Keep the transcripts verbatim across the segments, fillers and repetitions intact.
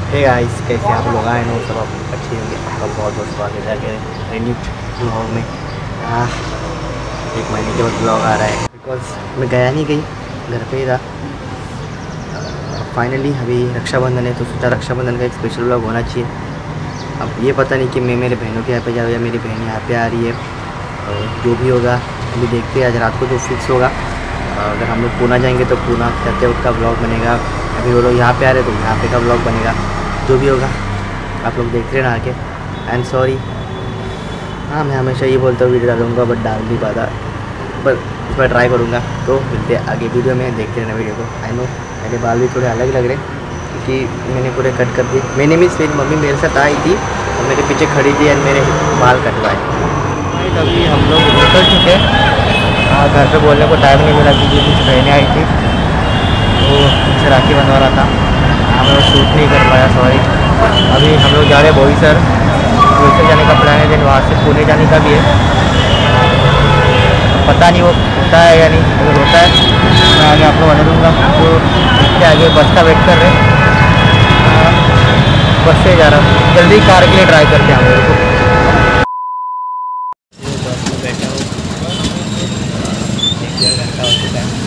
Hey guys, कैसे आप लोग आए हो? सब आप अच्छे होंगे। आपका बहुत बहुत स्वागत है मेरे न्यू ब्लॉग में। आ, एक महीने के बाद ब्लॉग आ रहा है बिकॉज मैं गया नहीं कहीं, घर पे ही था। फाइनली अभी रक्षाबंधन है तो सोचा रक्षाबंधन का एक स्पेशल ब्लॉग होना चाहिए। अब ये पता नहीं कि मैं मेरे बहनों के यहाँ पे जा रहा हूँ या मेरी बहन यहाँ पे आ रही है। और जो भी होगा अभी देखते हैं, आज रात को जो फिक्स होगा। अगर हम लोग पूना जाएंगे तो पूना करते वक्त का ब्लॉग बनेगा। अभी वो लोग यहाँ पे आ रहे तो यहाँ पे का ब्लॉग बनेगा। जो भी होगा आप लोग देख रहे ना आके। एंड सॉरी, हाँ मैं हमेशा ये बोलता हूँ वीडियो डालूँगा बट डाल नहीं पाता, पर इस बार ट्राई करूँगा। तो मिलते हैं आगे वीडियो में, देखते रहना वीडियो को। आई नो मेरे बाल भी थोड़े अलग लग रहे हैं क्योंकि मैंने पूरे कट कर दिए। मैंने मिस मेरी मम्मी मेरे साथ आई थी और मेरे पीछे खड़ी थी और मेरे बाल कटवाए। अभी हम लोग निकल चुके हैं। हाँ, घर पे बोलने को टाइम नहीं मिला क्योंकि कुछ बहनें आई थी तो उनसे राखी बनवा रहा था। हाँ मैं शूट नहीं कर पाया, सॉरी। अभी हम लोग जा रहे हैं बोईसर। बोईसर जाने का प्लान है, देन वहाँ से पुणे जाने का भी है। पता नहीं वो होता है या नहीं। अगर होता है मैं आगे आप लोग बना दूँगा। तो इसके आगे बस का वेट कर रहे हैं। बस से जा रहा हूँ, जल्दी कार के लिए ट्राई करते हैं हम लोग को। बस में बैठा हूँ, एक डेढ़ घंटा हो चुका है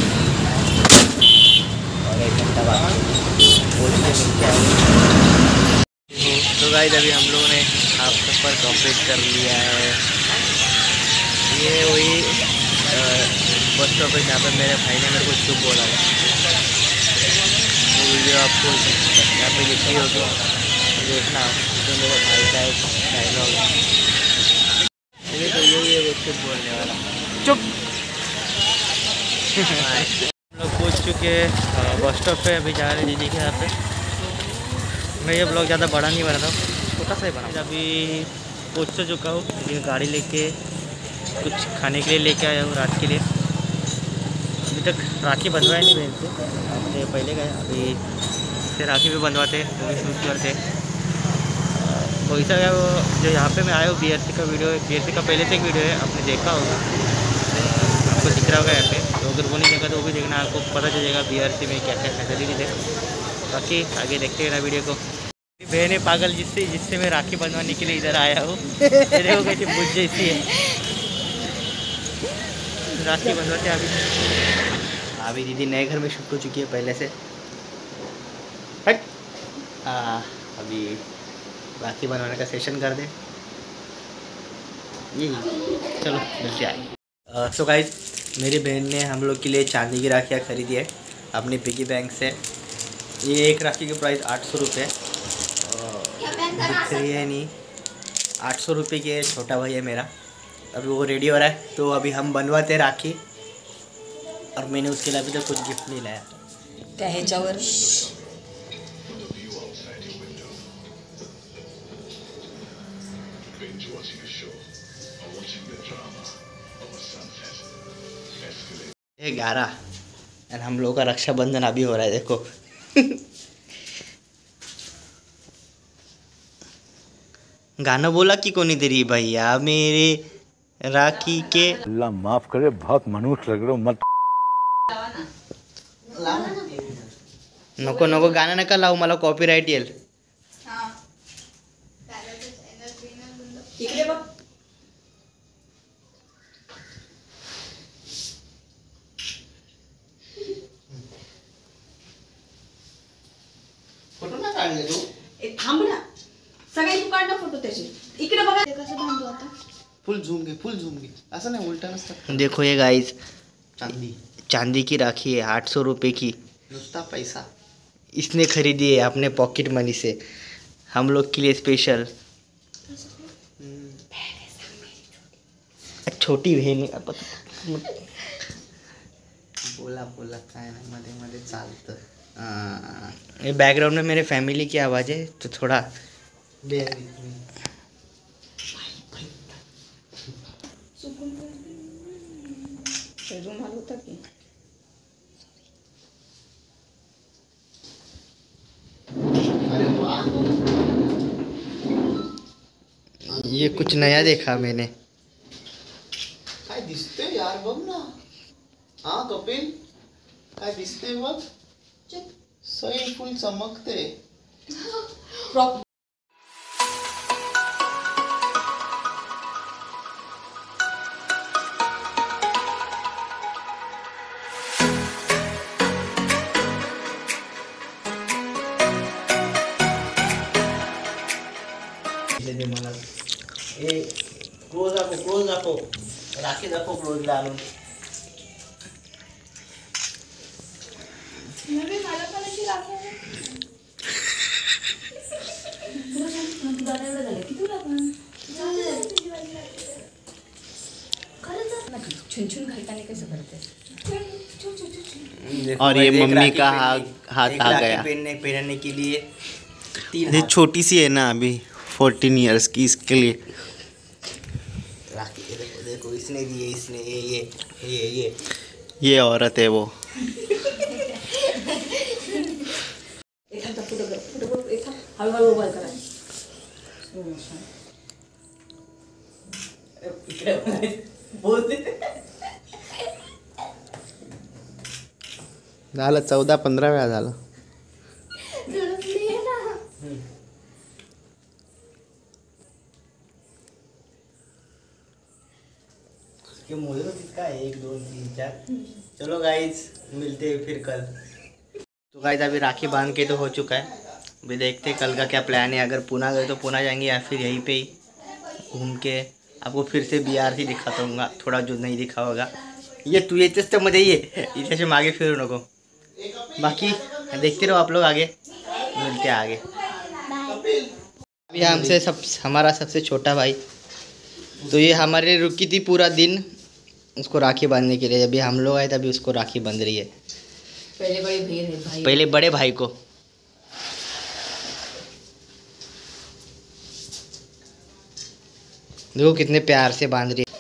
और एक घंटा बाद पहुँच के मिलते हैं। तो गाइस अभी हम लोगों ने हाफ सफ़र कंप्लीट कर लिया है। ये वही बस स्टॉप है जहाँ पर मेरे भाई ने मेरे को चुप बोला है। वो वीडियो आपको यहाँ पे दिखी होगी, देखना। तो मेरे भाई का एक डायलॉग है, तो यही है वो चुप बोलने वाला। चुप। हम लोग पहुँच चुके हैं बस स्टॉप पे। अभी जा रहे हैं दीदी के यहाँ पे। मैं ये ब्लॉग ज़्यादा बड़ा नहीं बना था, छोटा सा ही बना। अभी पहुँच तो चुका हूँ। दीदी गाड़ी लेके कुछ खाने के लिए लेके आया हूँ रात के लिए। अभी तक राखी बंधवाया नहीं बहन से, हमने पहले गए। अभी से राखी भी बंधवाते, वो भी शूट करते। वैसा है वो जो यहाँ पे मैं आया हूँ। बी आर सी का वीडियो है, बी आर सी का पहले से एक वीडियो है, आपने देखा होगा, आपको दिख रहा होगा यहाँ पे। तो अगर वो नहीं देखा तो वो भी देखना, आपको पता चलेगा बी आर सी में क्या क्या फैसिलिटीज है। बाकी आगे देखते हैं ना वीडियो को। बहन है पागल जिससे जिससे मैं राखी बंधवाने के लिए इधर आया हूँ। देखो कैसी बुझ जैसी है, राखी बंधवाते अभी। अभी दीदी नए घर में शिफ्ट हो चुकी है पहले से। हट। हाँ, अभी राखी बनवाने का सेशन कर दे। यही चलो मिलते आए। सो गाइस, मेरी बहन ने हम लोग के लिए चांदी की राखियाँ खरीदी है अपने पिगी बैंक से। ये एक राखी की प्राइस आठ सौ रुपये दिख रही है नहीं, आठ सौ रुपये की है। छोटा भाई है मेरा, अभी वो रेडी हो रहा है तो अभी हम बनवाते राखी। और मैंने उसके लिए अभी तक कुछ गिफ्ट नहीं लाया। क्या है चावर? ग्यारह एंड हम लोगों का रक्षाबंधन अभी हो रहा है, देखो। गाना बोला कि कौन दे रही भैया मेरे राखी के। अल्लाह माफ करे, बहुत मनुष्य लग रहे हो, मत। नको नको गाणं नका लावू, मला कॉपीराइट येईल। इकडे बघ. फोटो ना काढले तू? ए थांब ना, सगळे तू काढ ना फोटो त्याचे. इकडे बघा ते कसं बांधतो आता. फुल झूम घे, फुल झूम घे, असं नहीं उल्टा नसतं। देखो ये गाइस, चांदी चांदी की राखी है आठ सौ रुपये की। नुस्ता पैसा इसने खरीदी है अपने पॉकेट मनी से, हम लोग के लिए स्पेशल। छोटी बहन बोला बोला काय ना मध्ये मध्ये चालतं। ये बैकग्राउंड में मेरे फैमिली की आवाज़ है तो थोड़ा रुमाल होता की ये कुछ नया देखा मैंने। काय दिसते यार, बघ ना। हाँ कपिल, काय दिसते बघ, सही फुल चमकते। फ्रॉक मला ए क्लोज दाखव क्लोज दाखव राखी दाखव क्लोज आणून छुन घालताना कसं करते और ये मम्मी का हाथ हाथ आ गया पहनने पहनने के लिए तीन ये छोटी सी है ना अभी फोर्टीन इयर्स की, इसके लिए राखी। देखो देखो इसने दिए, इसने ये ये ये ये ये औरत है वो। एखादा पुढं कर पुढं एखादा हळूहळू उभा करा झालं चौदा पंधरा वेळा झालं। मोजो किसका है, एक दो तीन चार। चलो गाइज मिलते हैं फिर कल। तो गाइज अभी राखी बांध के तो हो चुका है, अभी देखते हैं कल का क्या प्लान है। अगर पुणे गए तो पुणे जाएंगे या फिर यहीं पे ही घूम के आपको फिर से बिहार ही दिखाता हूँ, थोड़ा जो नहीं दिखा होगा। ये तू येतेच तर मध्ये ये, इथे मागे फिरू नको। बाकी देखते रहो आप लोग, आगे मिलते हैं आगे। अभी हमसे सब हमारा सबसे छोटा भाई, तो ये हमारे रुकी थी पूरा दिन उसको राखी बांधने के लिए। अभी हम लोग आए तभी उसको राखी बांध रही है। पहले बड़े भाई है भाई पहले बड़े भाई को। देखो कितने प्यार से बांध रही है।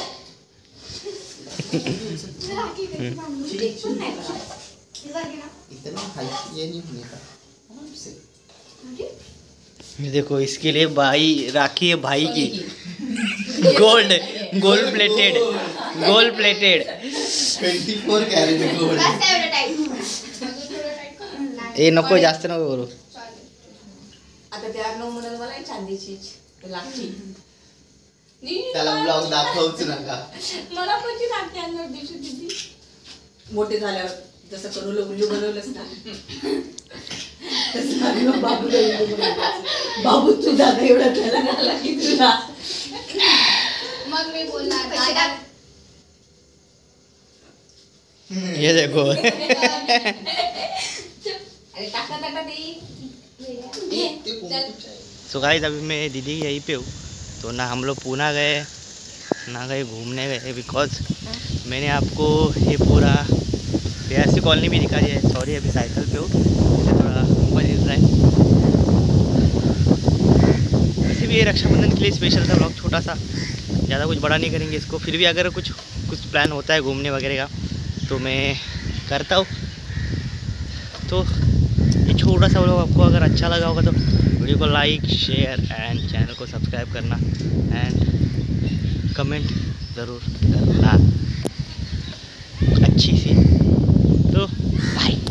देखो इसके लिए भाई राखी है भाई की, gold gold plated gold plated twenty four carat gold. ए नको जास्त नको करू। आता त्या नऊ म्हणाल मला चांदीची लाखी त्याला ब्लॉग दाखवूच नका। मला पण ती राखी आणणार दिवशी दिदी मोठे झाल्यावर जसं करू उल्लू बनवलंस ना तसं आम्ही मग बाबूला उल्लू बनवलं। बाबू तुझा आता एवढा त्याला झाला की तुला मग मी बोलणार ये देखो अरे टाका टाका दे। सो गाइस अभी मैं दीदी यहीं पे हूँ, तो ना हम लोग पुणे गए ना कहीं घूमने गए, बिकॉज मैंने आपको ये पूरा बिहार कॉलोनी भी दिखा दिया है। सॉरी अभी साइकिल पे हूँ, थोड़ा मोबाइल हिल रहा है। वैसे भी ये रक्षाबंधन के लिए स्पेशल था ब्लॉग, छोटा सा, ज़्यादा कुछ बड़ा नहीं करेंगे इसको। फिर भी अगर कुछ कुछ प्लान होता है घूमने वगैरह का तो मैं करता हूँ। तो ये छोटा सा ब्लॉग आपको अगर अच्छा लगा होगा तो वीडियो को लाइक शेयर एंड चैनल को सब्सक्राइब करना एंड कमेंट ज़रूर करना अच्छी सी। तो बाय।